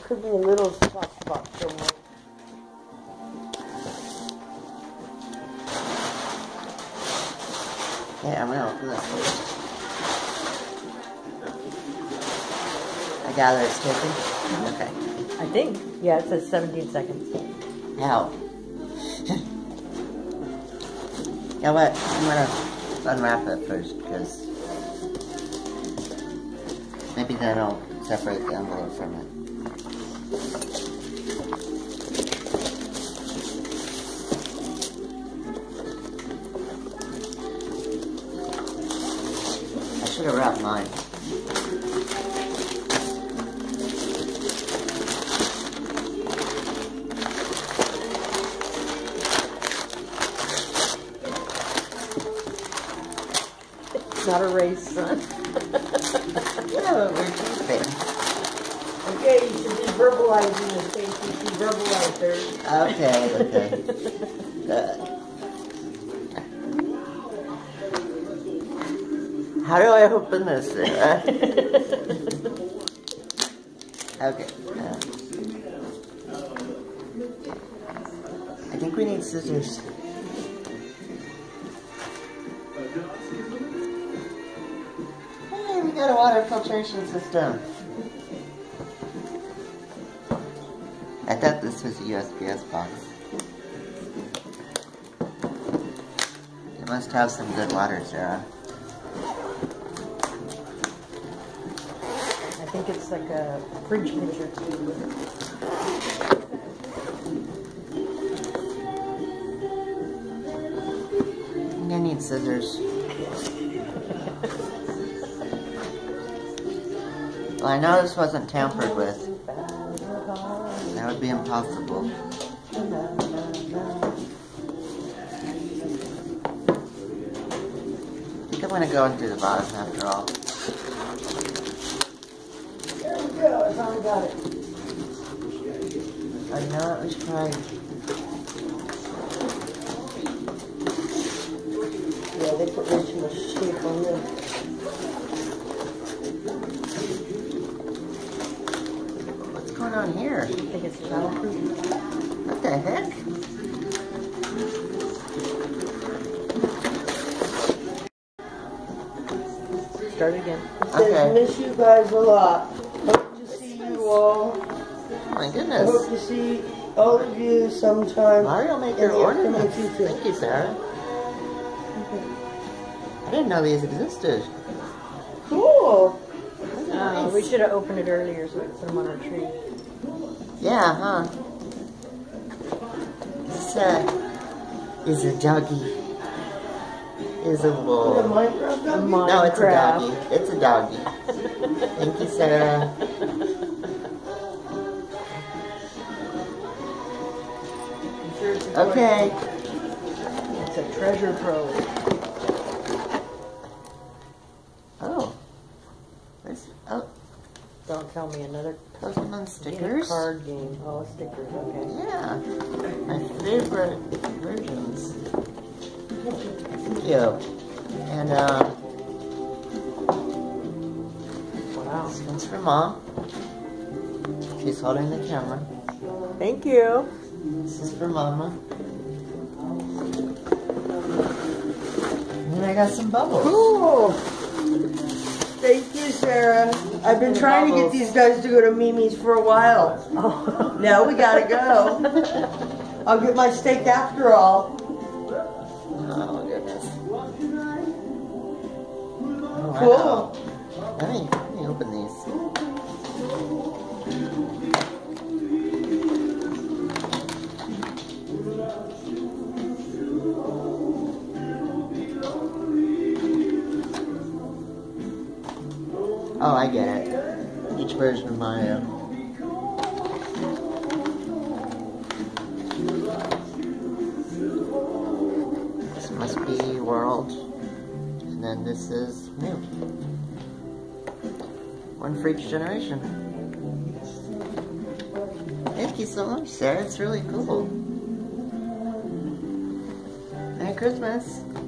could be a little soft spot somewhere. Yeah, I'm gonna open this first. I gather it's taken? Okay. I think. Yeah, it says 17 seconds. Ow. You know what? I'm gonna unwrap it first because maybe then I'll separate the envelope from it. I should have wrapped mine. It's not a race, son. Yeah, but we're keeping. Okay, you should be verbalizing the things you should verbalize there. Okay, okay. Good. How do I open this? Okay. I think we need scissors. Hey, we got a water filtration system. I thought this was a USPS box. You must have some good water, Sarah. I think it's like a fridge pitcher. I'm gonna need scissors. Well, I know this wasn't tampered with. That would be impossible. I think I'm gonna go into the bottom after all. There we go, I finally got it. I know it was trying. Yeah, they put way too much shape on this. What's going on here? I think it's childproof. What the heck? Start again. It says, Okay. miss you guys a lot. Hope to see you all. Oh my I goodness. hope to see all of you sometime Mario make in your the ornaments. upcoming future. Thank you, Sarah. I didn't know these existed. Cool. Nice. We should have opened it earlier so we could put them on our tree. Yeah, huh? This is a doggy. Is a Is it wolf. Minecraft doggy? No, it's a doggy. It's a doggy. Thank you, Sarah. I'm sure it's a Okay. It's a treasure trove. Oh. Oh, Don't tell me another Pokemon stickers? card game. Oh, stickers, okay. Yeah. My favorite versions. Yeah. And, Wow. this one's for Mom. She's holding the camera. Thank you. This is for Mama. And then I got some bubbles. Cool. Thank you, Sarah. I've been trying to get these guys to go to Mimi's for a while. Oh. Now we gotta go. I'll get my steak after all. Oh, goodness. Oh, Cool. wow. Let me open these. Oh, I get it. Each version of Mario. This must be World. And then this is New. One for each generation. Thank you so much, Sarah. It's really cool. Merry Christmas.